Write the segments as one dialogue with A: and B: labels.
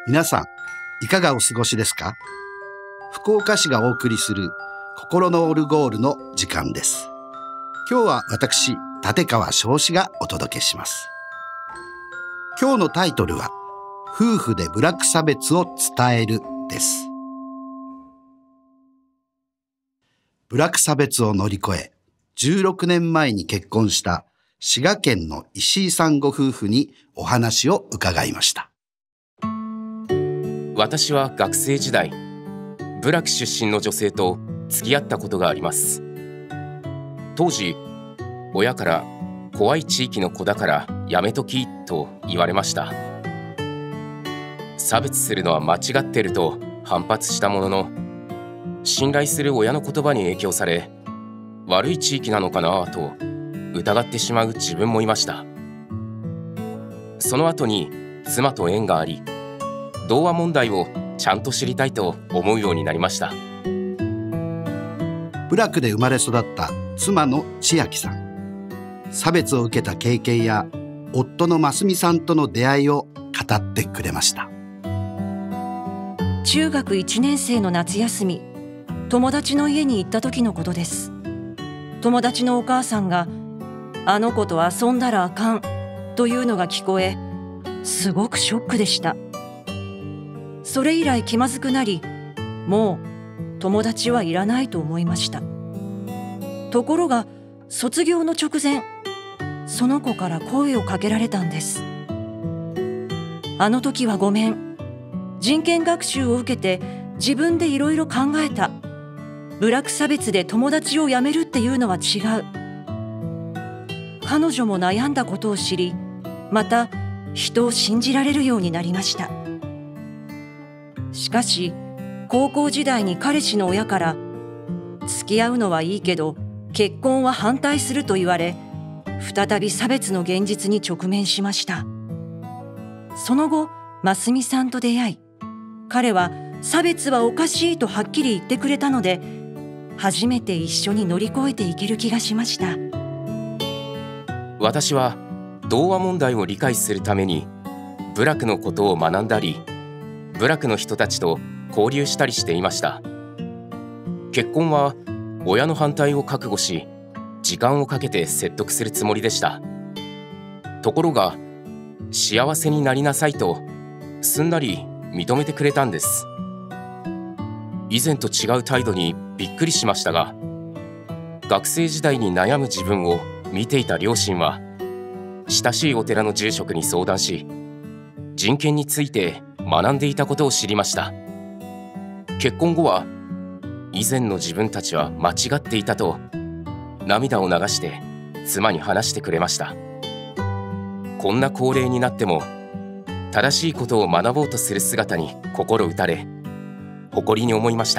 A: 皆さん、いかがお過ごしですか？福岡市がお送りする心のオルゴールの時間です。今日は私、立川翔志がお届けします。今日のタイトルは、夫婦でブラック差別を伝えるです。ブラック差別を乗り越え、16年前に結婚した滋賀県の石井さんご夫婦にお話を伺いました。
B: 私は学生時代、部落出身の女性と付き合ったことがあります。当時、親から怖い地域の子だからやめときと言われました。差別するのは間違ってると反発したものの、信頼する親の言葉に影響され、悪い地域なのかなと疑ってしまう自分もいました。その後に妻と縁があり、同和問題をちゃんと知りたいと思うようになりました。
A: 部落で生まれ育った妻の千秋さん。差別を受けた経験や夫の真澄さんとの出会いを語ってくれました。
C: 中学1年生の夏休み、友達の家に行った時のことです。友達のお母さんがあの子と遊んだらあかんというのが聞こえ、すごくショックでした。それ以来気まずくなり、もう友達はいらないと思いました。ところが卒業の直前、その子から声をかけられたんです。あの時はごめん。人権学習を受けて自分でいろいろ考えた。ブラック差別で友達を辞めるっていうのは違う。彼女も悩んだことを知り、また人を信じられるようになりました。しかし、高校時代に彼氏の親から付き合うのはいいけど結婚は反対すると言われ、再び差別の現実に直面しました。その後、真澄さんと出会い、彼は差別はおかしいとはっきり言ってくれたので、初めて一緒に乗り越えていける気がしました。
B: 私は同和問題を理解するために部落のことを学んだり、部落の人たちと交流したりしていました。結婚は親の反対を覚悟し、時間をかけて説得するつもりでした。ところが、幸せになりなさいとすんなり認めてくれたんです。以前と違う態度にびっくりしましたが、学生時代に悩む自分を見ていた両親は、親しいお寺の住職に相談し、人権について学んでいたことを知りました。結婚後は、以前の自分たちは間違っていたと涙を流して妻に話してくれました。こんな高齢になっても正しいことを学ぼうとする姿に心打たれ、誇りに思いました。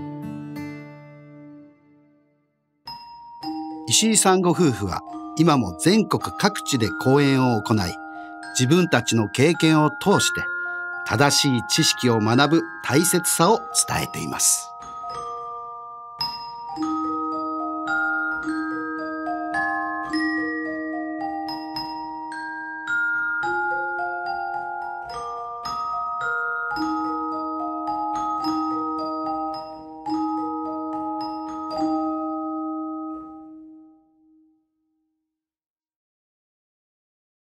A: 石井さんご夫婦は今も全国各地で講演を行い、自分たちの経験を通して正しい知識を学ぶ大切さを伝えています。